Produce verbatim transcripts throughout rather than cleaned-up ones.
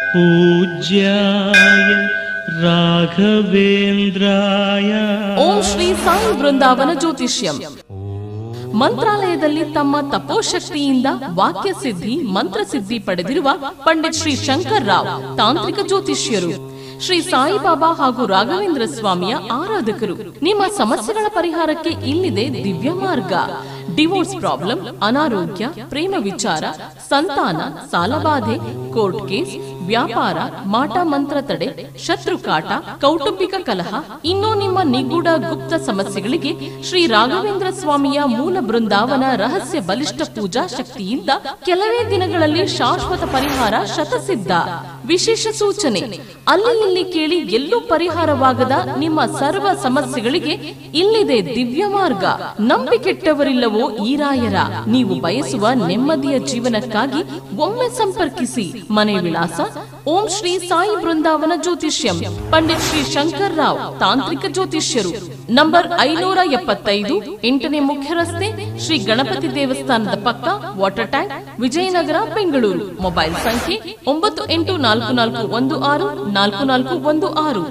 पूज्याय ರಾಘವೇಂದ್ರಾಯ. ಓಂ ಶ್ರೀ ಸಾಯಿ ಬೃಂದಾವನ ಜ್ಯೋತಿಷ್ಯಂ. ಮಂತ್ರಾಲಯದಲ್ಲಿ ತಮ್ಮ ತಪೋಶಕ್ತಿಯಿಂದ ವಾಕ್ಯ ಸಿದ್ಧಿ ಮಂತ್ರಸಿದ್ಧಿ ಪಡೆದಿರುವ ಪಂಡಿತ್ ಶ್ರೀ ಶಂಕರ್ ರಾವ್ ತಾಂತ್ರಿಕ ಜ್ಯೋತಿಷ್ಯರು. ಶ್ರೀ ಸಾಯಿಬಾಬಾ ಹಾಗೂ ರಾಘವೇಂದ್ರ ಸ್ವಾಮಿಯ ಆರಾಧಕರು. ನಿಮ್ಮ ಸಮಸ್ಯೆಗಳ ಪರಿಹಾರಕ್ಕೆ ಇಲ್ಲಿದೆ ದಿವ್ಯ ಮಾರ್ಗ. ಡಿವೋರ್ಸ್ ಪ್ರಾಬ್ಲಮ್, ಅನಾರೋಗ್ಯ, ಪ್ರೇಮ ವಿಚಾರ, ಸಂತಾನ, ಸಾಲಬಾಧೆ, ಕೋರ್ಟ್ ಕೇಸ್, ವ್ಯಾಪಾರ, ಮಾಟ ಮಂತ್ರ ತಡೆ, ಶತ್ರು ಕಾಟ, ಕೌಟುಂಬಿಕ ಕಲಹ, ಇನ್ನೂ ನಿಮ್ಮ ನಿಗೂಢ ಗುಪ್ತ ಸಮಸ್ಯೆಗಳಿಗೆ ಶ್ರೀ ರಾಘವೇಂದ್ರ ಸ್ವಾಮಿಯ ಮೂಲ ಬೃಂದಾವನ ರಹಸ್ಯ ಬಲಿಷ್ಠ ಪೂಜಾ ಶಕ್ತಿಯಿಂದ ಕೆಲವೇ ದಿನಗಳಲ್ಲಿ ಶಾಶ್ವತ ಪರಿಹಾರ ಶತಸಿದ್ಧ. ವಿಶೇಷ ಸೂಚನೆ: ಅಲ್ಲಿ ಇಲ್ಲಿ ಕೇಳಿ ಎಲ್ಲೂ ಪರಿಹಾರವಾಗದ ನಿಮ್ಮ ಸರ್ವ ಸಮಸ್ಯೆಗಳಿಗೆ ಇಲ್ಲಿದೆ ದಿವ್ಯ ಮಾರ್ಗ. ನಂಬಿಕೆಟ್ಟವರಿಲ್ಲವೋ ಈ ರಾಯರ. ನೀವು ಬಯಸುವ ನೆಮ್ಮದಿಯ ಜೀವನಕ್ಕಾಗಿ ಒಮ್ಮೆ ಸಂಪರ್ಕಿಸಿ. ಮನೆ ವಿಳಾಸ: ಓಂ ಶ್ರೀ ಸಾಯಿ ಬೃಂದಾವನ ಜ್ಯೋತಿಷ್ಯಂ, ಪಂಡಿತ್ ಶ್ರೀ ಶಂಕರ್ ರಾವ್ ತಾಂತ್ರಿಕ ಜ್ಯೋತಿಷ್ಯರು. ನಂಬರ್ ಐನೂರ ಎಪ್ಪತ್ತೈದು, ಎಂಟನೇ ಮುಖ್ಯ ರಸ್ತೆ, ಶ್ರೀ ಗಣಪತಿ ದೇವಸ್ಥಾನದ ಪಕ್ಕ, water tank, Vijayanagara, Bengaluru. Mobile ಸಂಖ್ಯೆ ಒಂಬತ್ತು ಎಂಟು ನಾಲ್ಕು ನಾಲ್ಕು ಒಂದು ಆರು ನಾಲ್ಕು ನಾಲ್ಕು ಒಂದು ಆರು.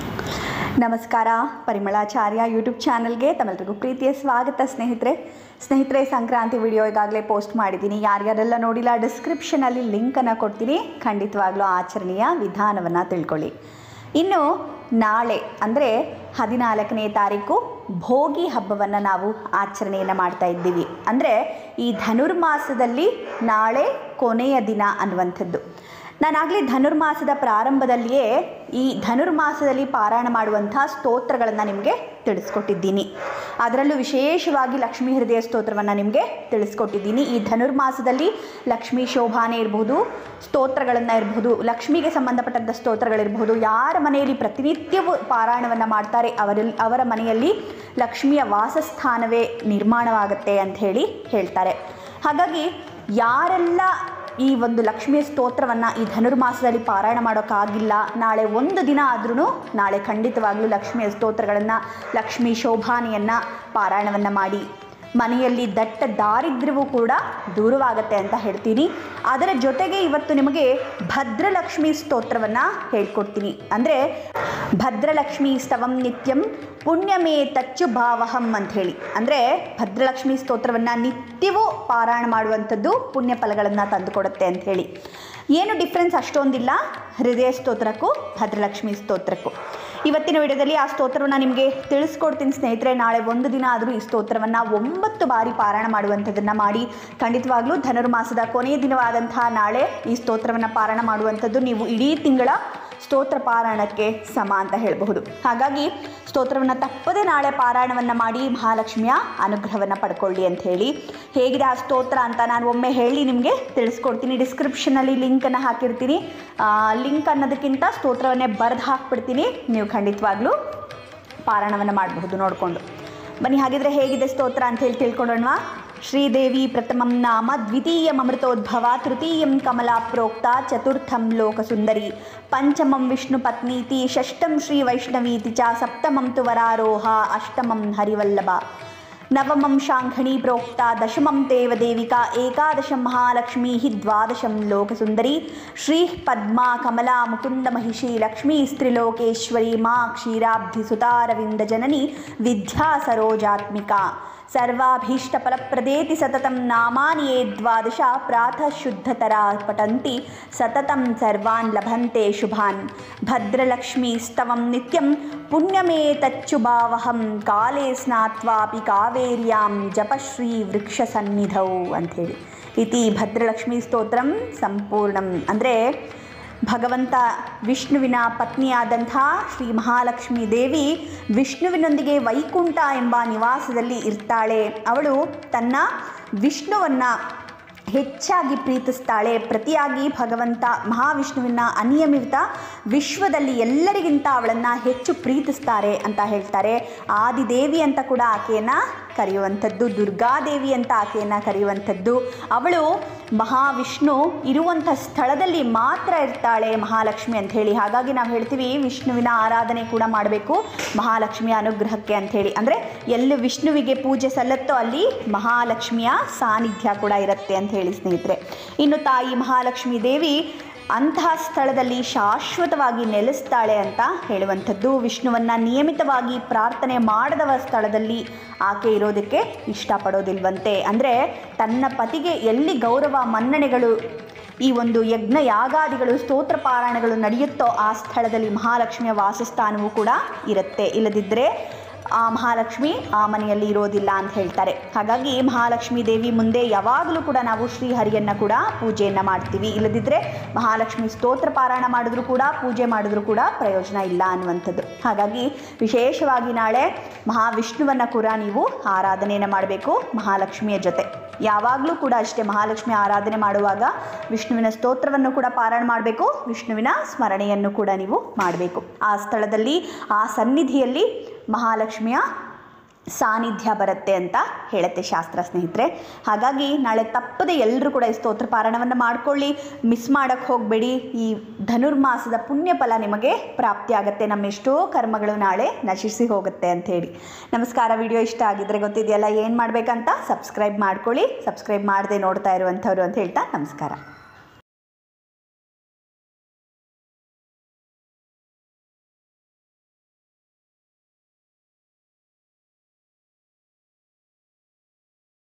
ನಮಸ್ಕಾರ, ಪರಿಮಳಾಚಾರ್ಯ ಯೂಟ್ಯೂಬ್ ಚಾನಲ್ಗೆ ತಮ್ಮೆಲ್ಲರಿಗೂ ಪ್ರೀತಿಯ ಸ್ವಾಗತ. ಸ್ನೇಹಿತರೆ ಸ್ನೇಹಿತರೆ ಸಂಕ್ರಾಂತಿ ವಿಡಿಯೋ ಈಗಾಗಲೇ ಪೋಸ್ಟ್ ಮಾಡಿದ್ದೀನಿ. ಯಾರ್ಯಾರೆಲ್ಲ ನೋಡಿಲ್ಲ, ಡಿಸ್ಕ್ರಿಪ್ಷನಲ್ಲಿ ಲಿಂಕನ್ನು ಕೊಡ್ತೀನಿ. ಖಂಡಿತವಾಗ್ಲೂ ಆಚರಣೆಯ ವಿಧಾನವನ್ನು ತಿಳ್ಕೊಳ್ಳಿ. ಇನ್ನು ನಾಳೆ ಅಂದರೆ ಹದಿನಾಲ್ಕನೇ ತಾರೀಕು ಭೋಗಿ ಹಬ್ಬವನ್ನು ನಾವು ಆಚರಣೆಯನ್ನು ಮಾಡ್ತಾ ಇದ್ದೀವಿ. ಅಂದರೆ ಈ ಧನುರ್ಮಾಸದಲ್ಲಿ ನಾಳೆ ಕೊನೆಯ ದಿನ ಅನ್ನುವಂಥದ್ದು. ನಾನಾಗಲೇ ಧನುರ್ಮಾಸದ ಪ್ರಾರಂಭದಲ್ಲಿಯೇ ಈ ಧನುರ್ಮಾಸದಲ್ಲಿ ಪಾರಾಯಣ ಮಾಡುವಂಥ ಸ್ತೋತ್ರಗಳನ್ನು ನಿಮಗೆ ತಿಳಿಸ್ಕೊಟ್ಟಿದ್ದೀನಿ. ಅದರಲ್ಲೂ ವಿಶೇಷವಾಗಿ ಲಕ್ಷ್ಮೀ ಹೃದಯ ಸ್ತೋತ್ರವನ್ನು ನಿಮಗೆ ತಿಳಿಸ್ಕೊಟ್ಟಿದ್ದೀನಿ. ಈ ಧನುರ್ಮಾಸದಲ್ಲಿ ಲಕ್ಷ್ಮೀ ಶೋಭಾನೆ ಇರಬಹುದು, ಸ್ತೋತ್ರಗಳನ್ನು ಇರಬಹುದು, ಲಕ್ಷ್ಮಿಗೆ ಸಂಬಂಧಪಟ್ಟಂಥ ಸ್ತೋತ್ರಗಳಿರಬಹುದು. ಯಾರ ಮನೆಯಲ್ಲಿ ಪ್ರತಿನಿತ್ಯವೂ ಪಾರಾಯಣವನ್ನು ಮಾಡ್ತಾರೆ ಅವರಲ್ಲಿ ಅವರ ಮನೆಯಲ್ಲಿ ಲಕ್ಷ್ಮಿಯ ವಾಸಸ್ಥಾನವೇ ನಿರ್ಮಾಣವಾಗುತ್ತೆ ಅಂತ ಹೇಳಿ ಹೇಳ್ತಾರೆ. ಹಾಗಾಗಿ ಯಾರೆಲ್ಲ ಈ ಒಂದು ಲಕ್ಷ್ಮಿಯ ಸ್ತೋತ್ರವನ್ನು ಈ ಧನುರ್ಮಾಸದಲ್ಲಿ ಪಾರಾಯಣ ಮಾಡೋಕ್ಕಾಗಿಲ್ಲ, ನಾಳೆ ಒಂದು ದಿನ ಆದ್ರೂ ನಾಳೆ ಖಂಡಿತವಾಗ್ಲೂ ಲಕ್ಷ್ಮಿಯ ಸ್ತೋತ್ರಗಳನ್ನು, ಲಕ್ಷ್ಮೀ ಶೋಭಾನೆಯನ್ನು ಪಾರಾಯಣವನ್ನು ಮಾಡಿ. ಮನೆಯಲ್ಲಿ ದಟ್ಟ ದಾರಿದ್ರ್ಯವೂ ಕೂಡ ದೂರವಾಗುತ್ತೆ ಅಂತ ಹೇಳ್ತೀನಿ. ಅದರ ಜೊತೆಗೆ ಇವತ್ತು ನಿಮಗೆ ಭದ್ರಲಕ್ಷ್ಮಿ ಸ್ತೋತ್ರವನ್ನು ಹೇಳ್ಕೊಡ್ತೀನಿ. ಅಂದರೆ ಭದ್ರಲಕ್ಷ್ಮಿ ಸ್ತವಂ ನಿತ್ಯಂ ಪುಣ್ಯಮೇ ತಚ್ಚು ಭಾವಹಂ ಅಂಥೇಳಿ. ಅಂದರೆ ಭದ್ರಲಕ್ಷ್ಮಿ ಸ್ತೋತ್ರವನ್ನು ನಿತ್ಯವೂ ಪಾರಾಯಣ ಮಾಡುವಂಥದ್ದು ಪುಣ್ಯ ಫಲಗಳನ್ನು ತಂದುಕೊಡುತ್ತೆ ಅಂಥೇಳಿ. ಏನು ಡಿಫ್ರೆನ್ಸ್ ಅಷ್ಟೊಂದಿಲ್ಲ ಹೃದಯ ಸ್ತೋತ್ರಕ್ಕೂ ಭದ್ರಲಕ್ಷ್ಮಿ ಸ್ತೋತ್ರಕ್ಕೂ. ಇವತ್ತಿನ ವಿಡಿಯೋದಲ್ಲಿ ಆ ಸ್ತೋತ್ರವನ್ನು ನಿಮಗೆ ತಿಳಿಸ್ಕೊಡ್ತೀನಿ ಸ್ನೇಹಿತರೆ. ನಾಳೆ ಒಂದು ದಿನ ಆದರೂ ಈ ಸ್ತೋತ್ರವನ್ನು ಒಂಬತ್ತು ಬಾರಿ ಪಾರಾಯಣ ಮಾಡುವಂಥದ್ದನ್ನು ಮಾಡಿ. ಖಂಡಿತವಾಗ್ಲೂ ಧನುರ್ಮಾಸದ ಕೊನೆಯ ದಿನವಾದಂತಹ ನಾಳೆ ಈ ಸ್ತೋತ್ರವನ್ನು ಪಾರಾಯಣ ಮಾಡುವಂಥದ್ದು ನೀವು ಇಡೀ ತಿಂಗಳ ಸ್ತೋತ್ರ ಪಾರಾಯಣಕ್ಕೆ ಸಮ ಅಂತ ಹೇಳಬಹುದು. ಹಾಗಾಗಿ ಸ್ತೋತ್ರವನ್ನು ತಪ್ಪದೆ ನಾಳೆ ಪಾರಾಯಣವನ್ನು ಮಾಡಿ ಮಹಾಲಕ್ಷ್ಮಿಯ ಅನುಗ್ರಹವನ್ನು ಪಡ್ಕೊಳ್ಳಿ ಅಂತ ಹೇಳಿ. ಹೇಗಿದೆ ಆ ಸ್ತೋತ್ರ ಅಂತ ನಾನು ಒಮ್ಮೆ ಹೇಳಿ ನಿಮಗೆ ತಿಳಿಸ್ಕೊಡ್ತೀನಿ. ಡಿಸ್ಕ್ರಿಪ್ಷನಲ್ಲಿ ಲಿಂಕನ್ನು ಹಾಕಿರ್ತೀನಿ. ಲಿಂಕ್ ಅನ್ನೋದಕ್ಕಿಂತ ಸ್ತೋತ್ರವನ್ನೇ ಬರೆದು ಹಾಕ್ಬಿಡ್ತೀನಿ. ನೀವು ಖಂಡಿತವಾಗ್ಲೂ ಪಾರಾಯಣವನ್ನು ಮಾಡಬಹುದು ನೋಡಿಕೊಂಡು ಬನ್ನಿ. ಹಾಗಿದ್ರೆ ಹೇಗಿದೆ ಸ್ತೋತ್ರ ಅಂತ ಹೇಳಿ ತಿಳ್ಕೊಳ್ಳೋಣ. ಶ್ರೀದೇವಿ ಪ್ರಥಮಂ ನಾಮ ದ್ವಿತೀಯಂ ಅಮೃತೋದ್ಭವ ತೃತೀಯಂ ಕಮಲಾ ಪ್ರೋಕ್ತ ಚತುರ್ಥಂ ಲೋಕಸುಂದರಿ ಪಂಚಮಂ ವಿಷ್ಣು ಪತ್ನೀತಿ ಷಷ್ಠಂ ಶ್ರೀ ವೈಷ್ಣವೀತಿ ಚ ಸಪ್ತಮಂ ತು ವರಾರೋಹ ಅಷ್ಟಮಂ ಹರಿವಲ್ಲಭ ನವಮಂ ಶಾಂಘಣಿ ಪ್ರೋಕ್ತ ದಶಮಂ ತೇವ ದೇವಿಕಾ ಏಕಾದಶಂ ಮಹಾಲಕ್ಷ್ಮೀ ದ್ವಾದಶಂ ಲೋಕಸುಂದರಿ ಶ್ರೀ ಪದ್ಮಾ ಕಮಲಾ ಮುಕುಂದ ಮಹಿಷಿ ಲಕ್ಷ್ಮೀ ಸ್ತ್ರಿಲೋಕೇಶ್ವರಿ ಮಾ ಕ್ಷೀರಾಬ್ಧಿ ಸುತಾರವಿಂದ ಜನನಿ ವಿದ್ಯಾ ಸರೋಜಾತ್ಮಿಕಾ ಸರ್ವಾಭೀಷ್ಟಫಲಪ್ರದೇತಿ ಸತತಂ ನಾಮಾನಿ ಯೇ ದ್ವಾದಶ ಪ್ರಾತಃ ಶುದ್ಧತರಾ ಪಠಂತಿ ಸತತಂ ಸರ್ವಾನ್ ಲಭಂತೆ ಶುಭಾನ್ ಭದ್ರಲಕ್ಷ್ಮೀ ಸ್ತವಂ ನಿತ್ಯಂ ಪುಣ್ಯಮೇ ತಚ್ಚುಭಾವಹಂ ಕಾಲೇ ಸ್ನಾತ್ವಾಪಿ ಕಾವೇರ್ಯಾಂ ಜಪಶ್ರೀ ವೃಕ್ಷ ಸನ್ನಿಧೌ ಅಂಥೇಳಿ. ಇತಿ ಭದ್ರಲಕ್ಷ್ಮೀ ಸ್ತೋತ್ರಂ ಸಂಪೂರ್ಣಂ. ಅಂದರೆ ಭಗವಂತ ವಿಷ್ಣುವಿನ ಪತ್ನಿಯಾದಂಥ ಶ್ರೀ ಮಹಾಲಕ್ಷ್ಮೀ ದೇವಿ ವಿಷ್ಣುವಿನೊಂದಿಗೆ ವೈಕುಂಠ ಎಂಬ ನಿವಾಸದಲ್ಲಿ ಇರ್ತಾಳೆ. ಅವಳು ತನ್ನ ವಿಷ್ಣುವನ್ನು ಹೆಚ್ಚಾಗಿ ಪ್ರೀತಿಸ್ತಾಳೆ. ಪ್ರತಿಯಾಗಿ ಭಗವಂತ ಮಹಾವಿಷ್ಣುವಿನ ಅನಿಯಮಿತ ವಿಶ್ವದಲ್ಲಿ ಎಲ್ಲರಿಗಿಂತ ಅವಳನ್ನು ಹೆಚ್ಚು ಪ್ರೀತಿಸ್ತಾರೆ ಅಂತ ಹೇಳ್ತಾರೆ. ಆದಿದೇವಿ ಅಂತ ಕೂಡ ಆಕೆಯನ್ನು ಕರೆಯುವಂಥದ್ದು, ದುರ್ಗಾದೇವಿ ಅಂತ ಆಕೆಯನ್ನು ಕರೆಯುವಂಥದ್ದು. ಅವಳು ಮಹಾವಿಷ್ಣು ಇರುವಂಥ ಸ್ಥಳದಲ್ಲಿ ಮಾತ್ರ ಇರ್ತಾಳೆ ಮಹಾಲಕ್ಷ್ಮಿ ಅಂಥೇಳಿ. ಹಾಗಾಗಿ ನಾವು ಹೇಳ್ತೀವಿ ವಿಷ್ಣುವಿನ ಆರಾಧನೆ ಕೂಡ ಮಾಡಬೇಕು ಮಹಾಲಕ್ಷ್ಮಿಯ ಅನುಗ್ರಹಕ್ಕೆ ಅಂಥೇಳಿ. ಅಂದರೆ ಎಲ್ಲಿ ವಿಷ್ಣುವಿಗೆ ಪೂಜೆ ಸಲ್ಲತ್ತೋ ಅಲ್ಲಿ ಮಹಾಲಕ್ಷ್ಮಿಯ ಸಾನ್ನಿಧ್ಯ ಕೂಡ ಇರುತ್ತೆ ಅಂತ ಹೇಳಿ ಸ್ನೇಹಿತರೆ. ಇನ್ನು ತಾಯಿ ಮಹಾಲಕ್ಷ್ಮೀ ದೇವಿ ಅಂತಹ ಸ್ಥಳದಲ್ಲಿ ಶಾಶ್ವತವಾಗಿ ನೆಲೆಸ್ತಾಳೆ ಅಂತ ಹೇಳುವಂಥದ್ದು. ವಿಷ್ಣುವನ್ನು ನಿಯಮಿತವಾಗಿ ಪ್ರಾರ್ಥನೆ ಮಾಡದವ ಸ್ಥಳದಲ್ಲಿ ಆಕೆ ಇರೋದಕ್ಕೆ ಇಷ್ಟಪಡೋದಿಲ್ವಂತೆ. ಅಂದರೆ ತನ್ನ ಪತಿಗೆ ಎಲ್ಲಿ ಗೌರವ ಮನ್ನಣೆಗಳು, ಈ ಒಂದು ಯಜ್ಞ ಯಾಗಾದಿಗಳು ಸ್ತೋತ್ರ ಪಾರಾಯಣಗಳು ನಡೆಯುತ್ತೋ ಆ ಸ್ಥಳದಲ್ಲಿ ಮಹಾಲಕ್ಷ್ಮಿಯ ವಾಸಸ್ಥಾನವೂ ಕೂಡ ಇರುತ್ತೆ. ಇಲ್ಲದಿದ್ದರೆ ಆ ಮಹಾಲಕ್ಷ್ಮಿ ಆ ಮನೆಯಲ್ಲಿ ಇರೋದಿಲ್ಲ ಅಂತ ಹೇಳ್ತಾರೆ. ಹಾಗಾಗಿ ಮಹಾಲಕ್ಷ್ಮೀ ದೇವಿ ಮುಂದೆ ಯಾವಾಗಲೂ ಕೂಡ ನಾವು ಶ್ರೀಹರಿಯನ್ನು ಕೂಡ ಪೂಜೆಯನ್ನು ಮಾಡ್ತೀವಿ. ಇಲ್ಲದಿದ್ದರೆ ಮಹಾಲಕ್ಷ್ಮಿ ಸ್ತೋತ್ರ ಪಾರಾಯಣ ಮಾಡಿದ್ರೂ ಕೂಡ ಪೂಜೆ ಮಾಡಿದ್ರೂ ಕೂಡ ಪ್ರಯೋಜನ ಇಲ್ಲ ಅನ್ನುವಂಥದ್ದು. ಹಾಗಾಗಿ ವಿಶೇಷವಾಗಿ ನಾಳೆ ಮಹಾವಿಷ್ಣುವನ್ನು ಕೂಡ ನೀವು ಆರಾಧನೆಯನ್ನು ಮಾಡಬೇಕು ಮಹಾಲಕ್ಷ್ಮಿಯ ಜೊತೆ. ಯಾವಾಗಲೂ ಕೂಡ ಅಷ್ಟೇ, ಮಹಾಲಕ್ಷ್ಮಿ ಆರಾಧನೆ ಮಾಡುವಾಗ ವಿಷ್ಣುವಿನ ಸ್ತೋತ್ರವನ್ನು ಕೂಡ ಪಾರಾಯಣ ಮಾಡಬೇಕು, ವಿಷ್ಣುವಿನ ಸ್ಮರಣೆಯನ್ನು ಕೂಡ ನೀವು ಮಾಡಬೇಕು. ಆ ಸ್ಥಳದಲ್ಲಿ ಆ ಸನ್ನಿಧಿಯಲ್ಲಿ ಮಹಾಲಕ್ಷ್ಮಿಯ ಸಾನ್ನಿಧ್ಯ ಬರುತ್ತೆ ಅಂತ ಹೇಳುತ್ತೆ ಶಾಸ್ತ್ರ ಸ್ನೇಹಿತರೆ. ಹಾಗಾಗಿ ನಾಳೆ ತಪ್ಪದೆ ಎಲ್ಲರೂ ಕೂಡ ಈ ಸ್ತೋತ್ರ ಪಾರಾಯಣವನ್ನು ಮಾಡಿಕೊಳ್ಳಿ, ಮಿಸ್ ಮಾಡೋಕ್ಕೆ ಹೋಗಬೇಡಿ. ಈ ಧನುರ್ಮಾಸದ ಪುಣ್ಯ ಫಲ ನಿಮಗೆ ಪ್ರಾಪ್ತಿ ಆಗುತ್ತೆ. ನಮ್ಮ ಎಷ್ಟೋ ಕರ್ಮಗಳು ನಾಳೆ ನಶಿಸಿ ಹೋಗುತ್ತೆ ಅಂತ ಹೇಳಿ. ನಮಸ್ಕಾರ. ವಿಡಿಯೋ ಇಷ್ಟ ಆಗಿದ್ದರೆ ಗೊತ್ತಿದೆಯಲ್ಲ ಏನು ಮಾಡಬೇಕಂತ, ಸಬ್ಸ್ಕ್ರೈಬ್ ಮಾಡ್ಕೊಳ್ಳಿ. ಸಬ್ಸ್ಕ್ರೈಬ್ ಮಾಡದೆ ನೋಡ್ತಾ ಇರುವಂಥವ್ರು ಅಂತ ಹೇಳ್ತಾ ನಮಸ್ಕಾರ.